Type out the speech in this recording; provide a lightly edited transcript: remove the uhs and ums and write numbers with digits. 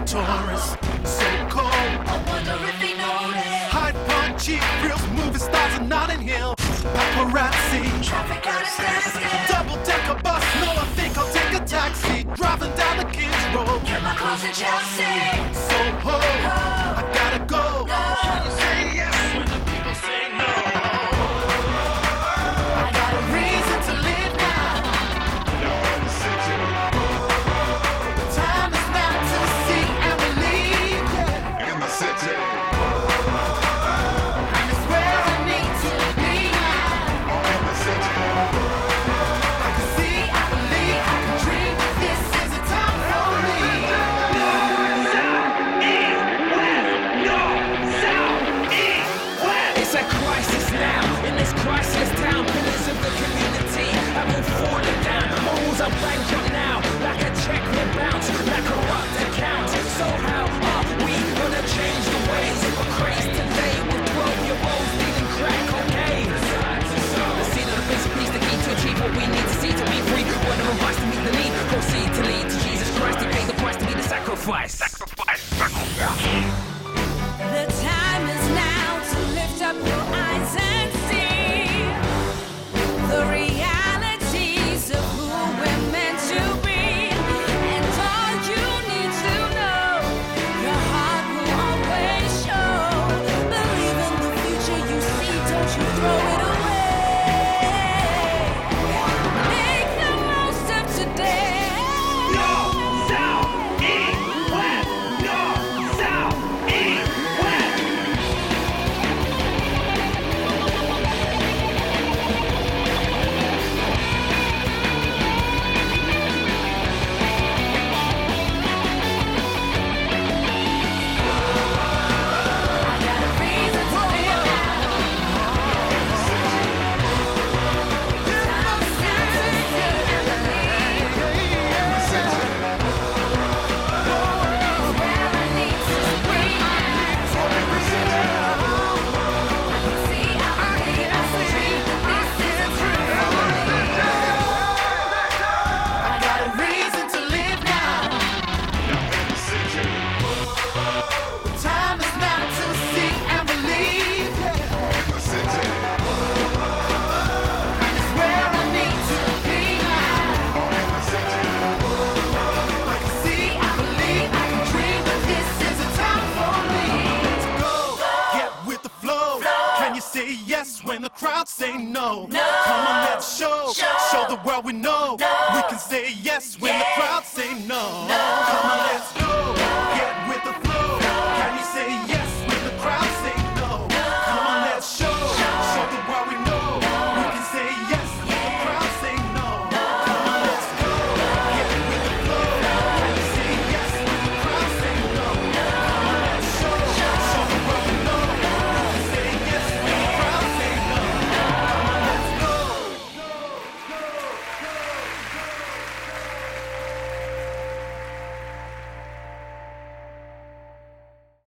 tourists. So cold, I wonder if they notice. Hyde Park, cheap thrills, movie stars in Notting Hill. Paparazzi, Traffic at a standstill. double-decker bus, no, I think I'll take a taxi. Driving down the King's Road. Get my clothes in Chelsea. So I gotta go. Say yes when the people say no. I got a reason to live now. The time is now to see and believe. Yeah. In the city. And it's where I need to be now. In the city. I can see, I believe, I can dream. This is a time for me. It's a crisis now, in this crisis town. Pillars of the community have all fallen down. Morals are bankrupt now, like a check will bounce, like a corrupt account. So how are we gonna change the ways of a craze today with 12-year-olds dealing crack cocaine? The seed of the basic piece, the key to achieve what we need to see to be free. Whatever rise to meet the need, proceed to lead to Jesus Christ. He paid the price to be the sacrifice. The time is now to lift up your eyes and see the realities of who we're meant to be. And all you need to know, your heart will always show. Believe in the future you see, don't you throw it away. Make the most of today. I got a reason to live now. The time is now to see and believe. Yeah. In the city. And it's where I need to be now. In the city. I can see, I believe, I can dream, but this is a time for me to go. Get with the flow. Can you say yes when the crowd say no? Come on, let's show the world we know. We can say yes when the crowd